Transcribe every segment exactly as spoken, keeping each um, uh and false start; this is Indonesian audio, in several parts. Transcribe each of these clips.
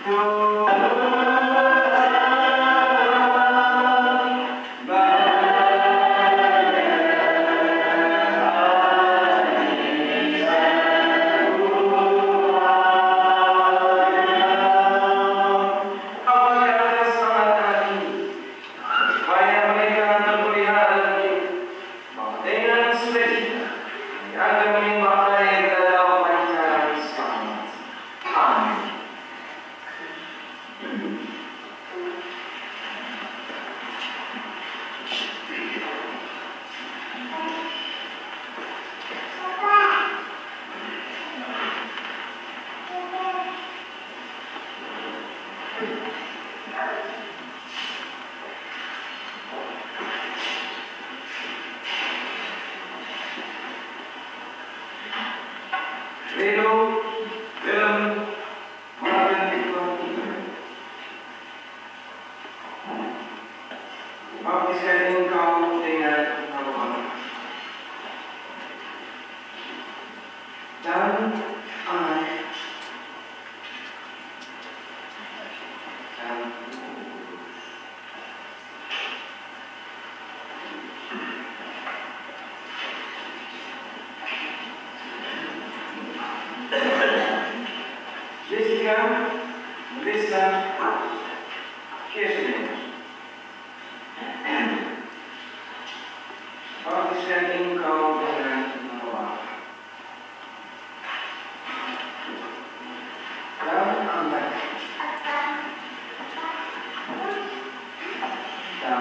Ridho dalam melayani Tuhan kita. Baptiskan engkau dengan nama Allah dan Anak dan Jessica Melissa Kirsten. Baptiskan engkau dengan nama Allah dan Anak dan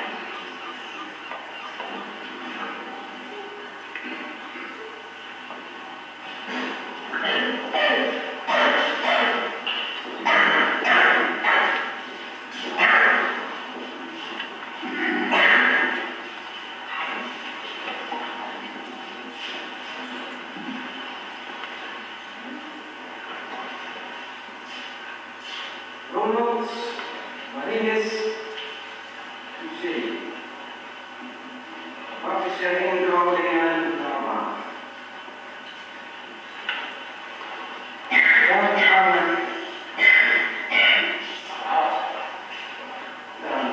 Ronald Marines Hussein. Baptiskan engkau dengan nama dan Anak dan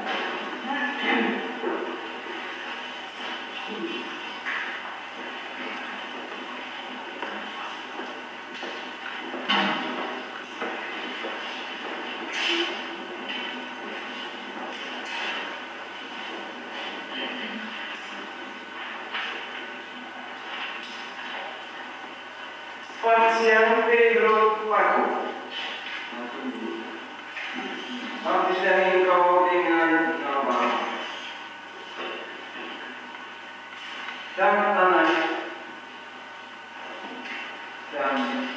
Pasian Pedro Paco. Baptiskan engkau dengan nama dan Anak dan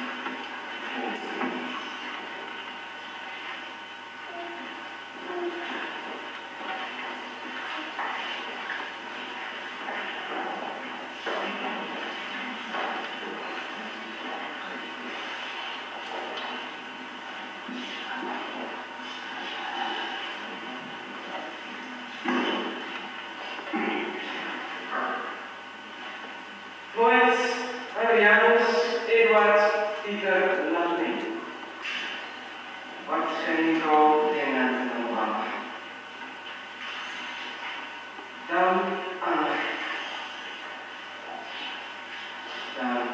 Floyd Adrianus Edward Peter Lamley. Baptiskan engkau dengan nama Allah dan Anak dan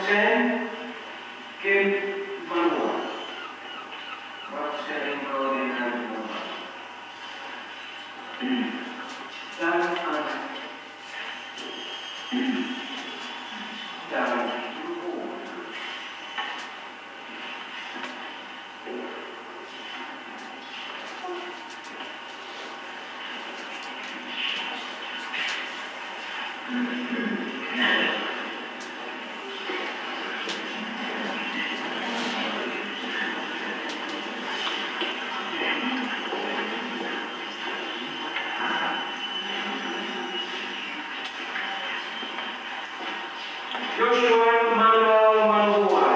Sen Kim Manua. Bakit siya ko din ang Manua? Dan ang Dan Joshua Manuel Manua.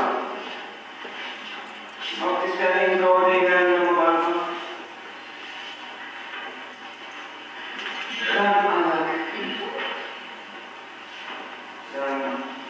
Baptisanin ko dengan nama Bapa dan Anak dan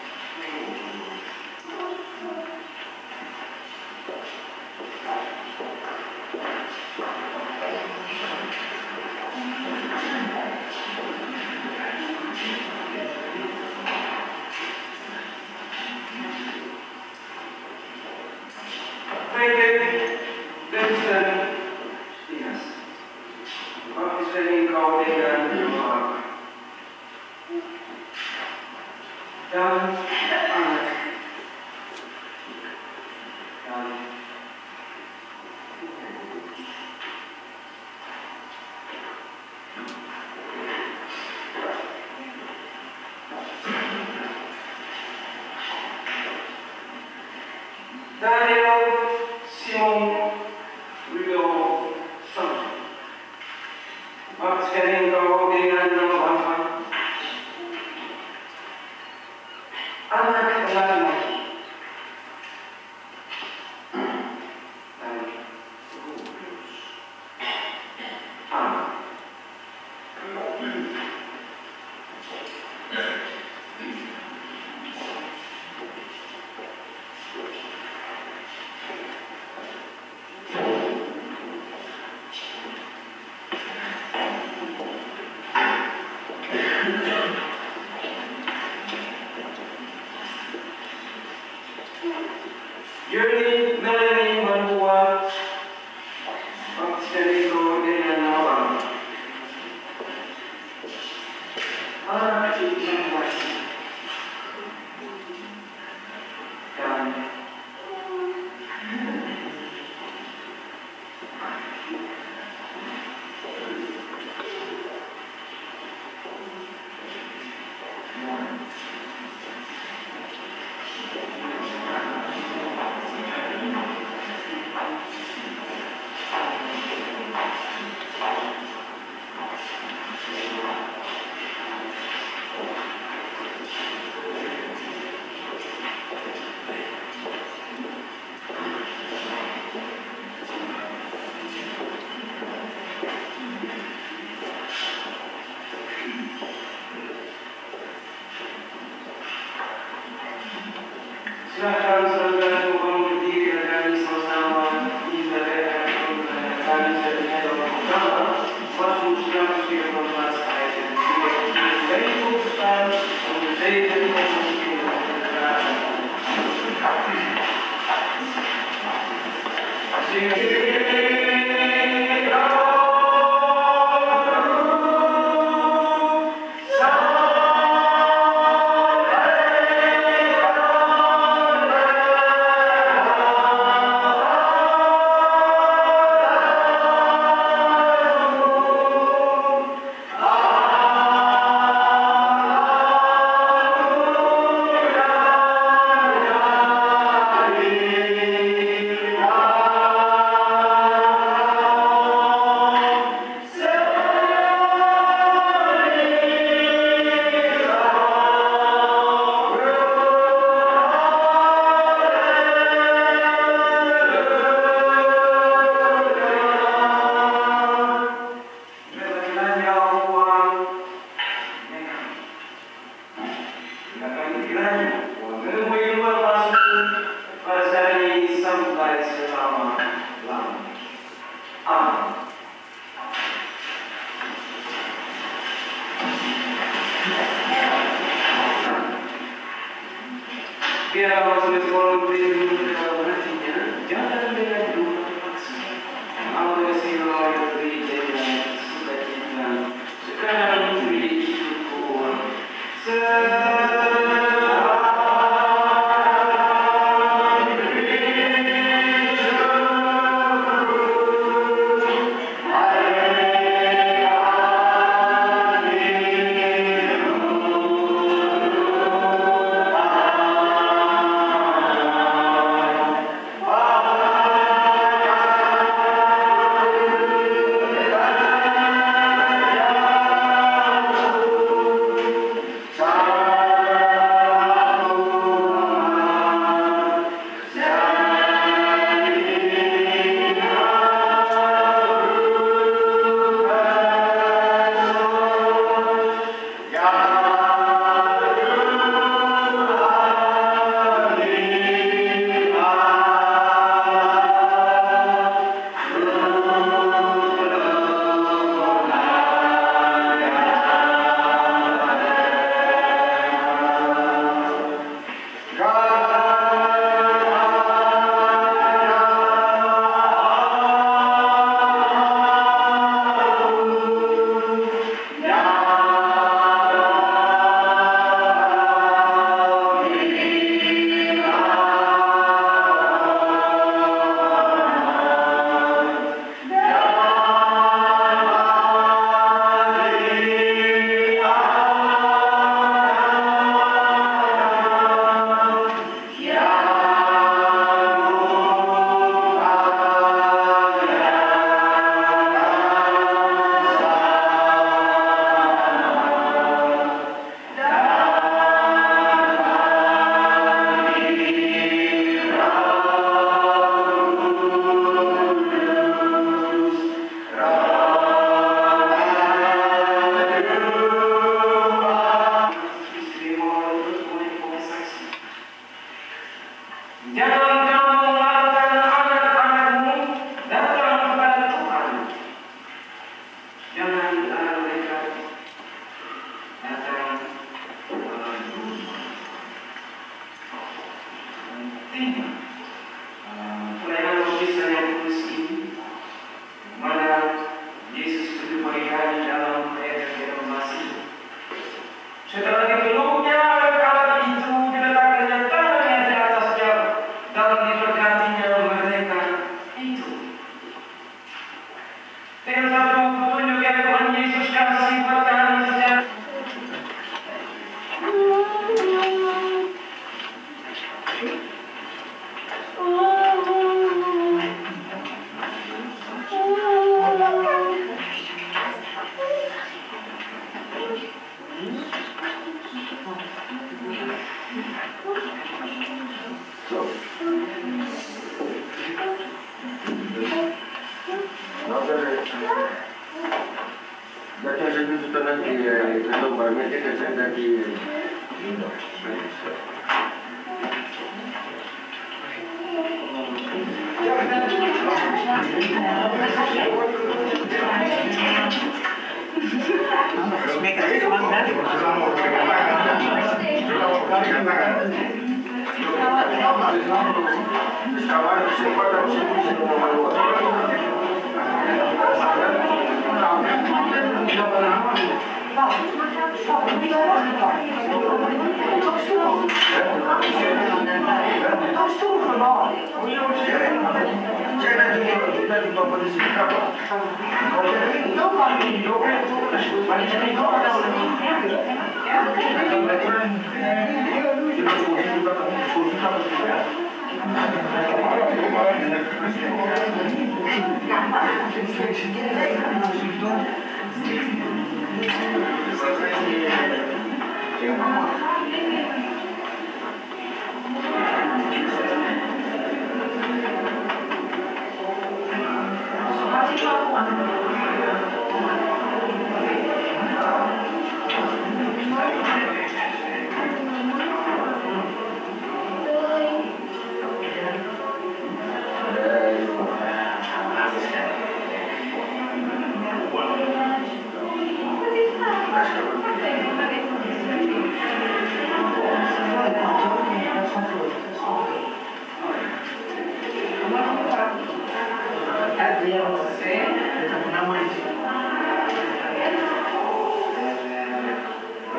David Vincent Diaz. Baptisanin ko dengan nama Bapa dan Anak dan Daniel Simon Rido Santos. Baptisanin ko dengan nama Bapa, Anak dan laki-laki dan Roh Kudus. Amin. Yuri Melanie Manua. Baptisanin ko dengan nama Bapa, Anak dan laki-laki dan silakan saudara berdiri dan kami sama-sama ibadah kami sedunia dalam pertama Mazmur seratus tiga puluh empat ayat yang ketiga. Dari Tuhan untuk saya dan Biar kalau sudah sekolah beli dalam hatinya, jangan dengan dua terpaksa. Allah kasih roh beri jalan sukacita. Sekarang beri syukur.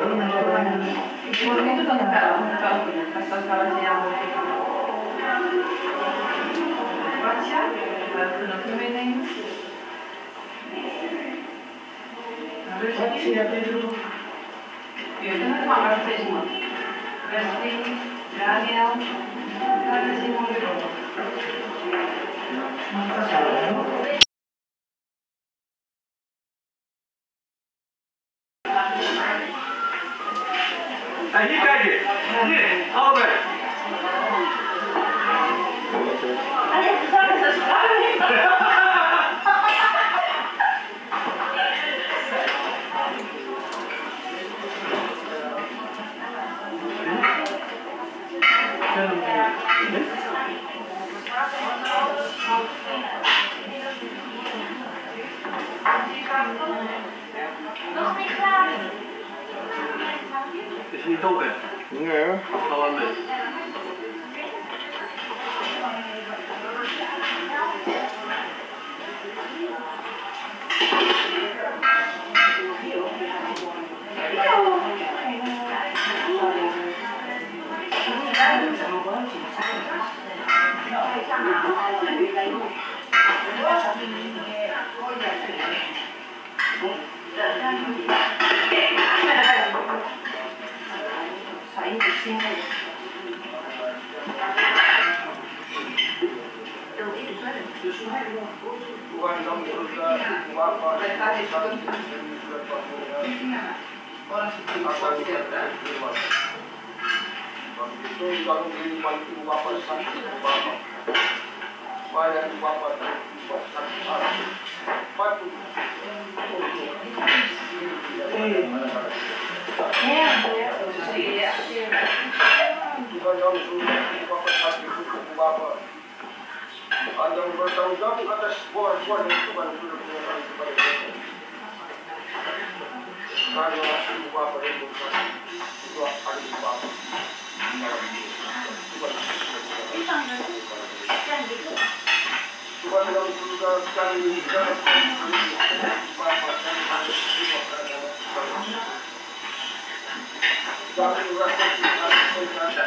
Itu kan enggak masalah yang baca, lalu nanti menen. Baca ya dulu. Ya kan apa sih semua? Berarti Daniel, ada semua itu. Masa salah. Ah, hier kijk je. Hier, allebei. Nog niet klaar. Het is niet donker. Nee. Gewoon met. Ada bertanggung jawab atas buah-buah yang Tuhan sudah berikan kepada kita. Karena itu Bapa yang berkata, itu ada di Bapa. Tuhan yang sudah kami dalam Bapa dan ada di Bapa. Kami merasa kita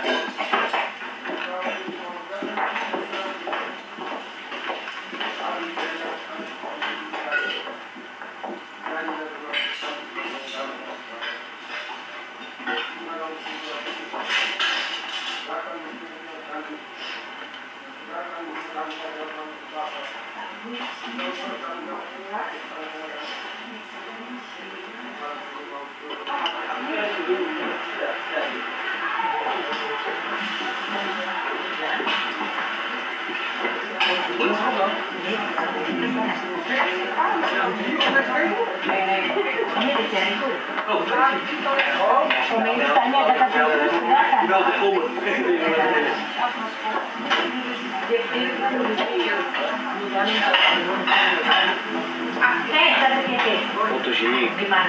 Fotogeniek. Di mana?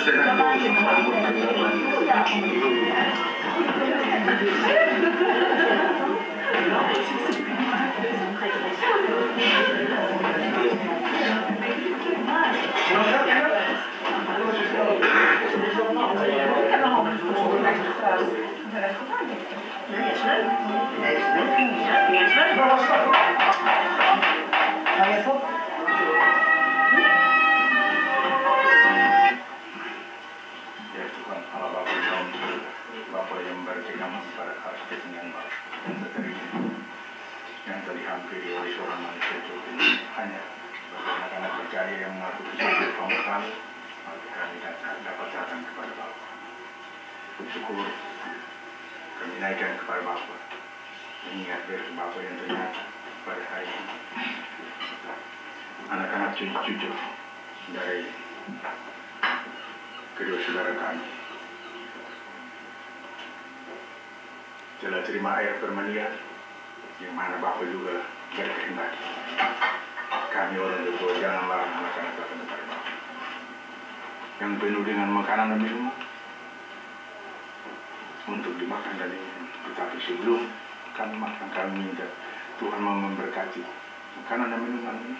Syukur kami naikkan kepada Bapa, mengingat dari Bapa yang ternyata pada hari ini anak-anak cucu-cucu dari kedua saudara kami telah terima air permanian yang mana Bapa juga berkehendak. Kami orang tua jangan larang anak-anak datang kepada Bapa yang penuh dengan makanan dan minuman untuk dimakan dan minum. Tetapi sebelum kami makan, kami minta Tuhan mau memberkati makanan dan minuman ini.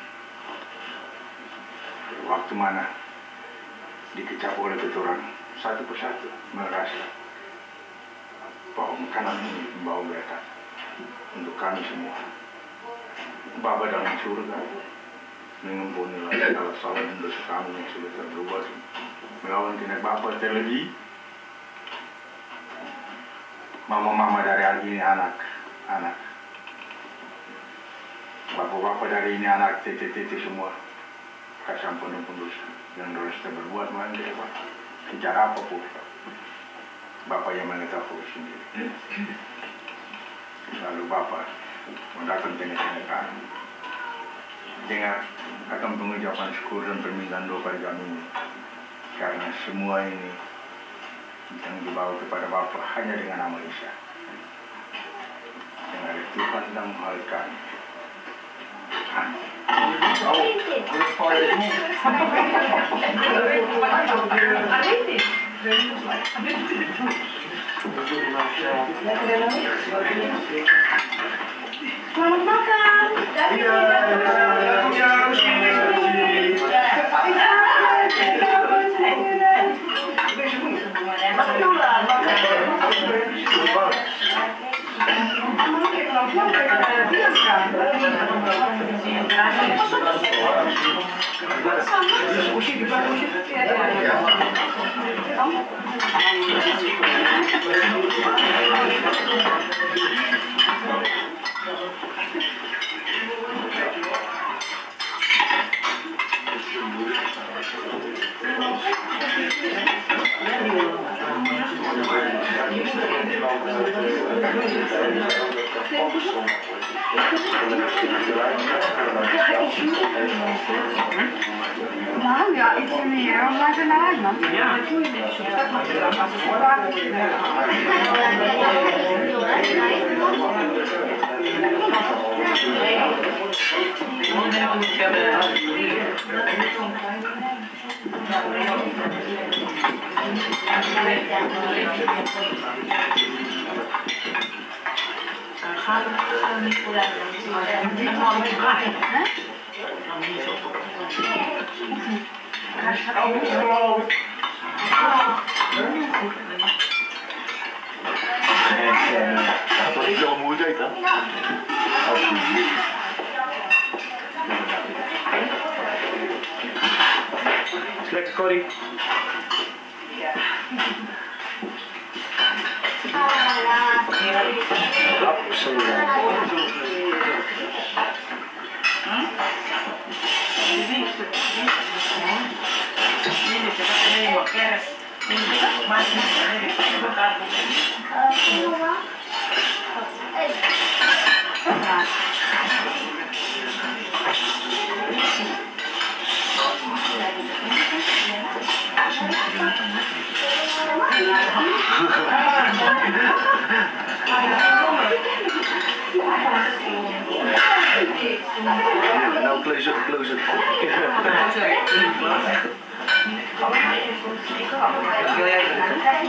Waktu mana dikecap oleh orang satu persatu merasa bahwa makanan ini membawa berkat untuk kami semua. Bapa dalam surga mengampuni segala salah dan dosa kami yang sudah terbuat melawan tindak Bapa terlebih mama-mama dari hari ini anak-anak, bapak-bapak dari ini anak, tete-tete semua, kasih ampun dan dosa yang dosa berbuat malam di depan, secara apapun, Bapak yang mengetahui sendiri. Lalu Bapak mendatang tengah-tengah kami, dengar akan pengucapan syukur dan permintaan doa pada kami ini, karena semua ini yang dibawa kepada Bapa hanya dengan nama Isa yang ada Tuhan dan menghal kami. Selamat makan. Nou ja, iets meer, maar daarna man. Ja. Gaat het niet voor dat? Dan gaan we draaien, hè? Hij gaat ook niet geloven. Dat is wel moeilijk, hè? Is lekker, Corrie. Absoluut. Nou, close it, close it. Wil jij het?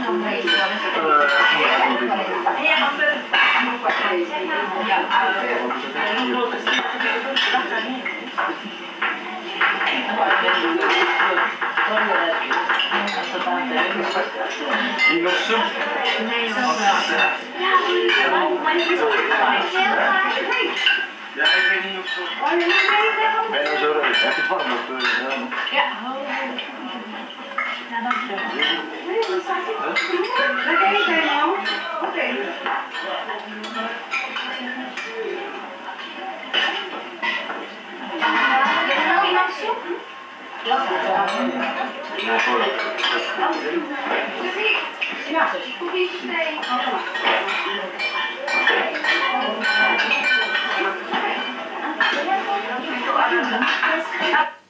Hier nog soep? Ja, ik weet niet of zo. Ben je nou zo ready? Heb je het warm? Of, uh, Ja. Ja, dankjewel. Lekker eten, man. Oké. Ja, voor. Ja, koekjes, thee. Ja.